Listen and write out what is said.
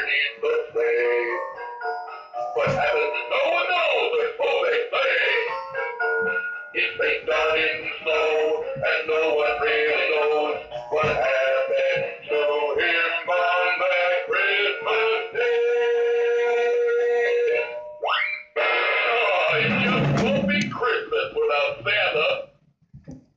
underneath the sleigh. What happens, no one knows, but so they say. It's baked out in snow, and no one really knows what happens.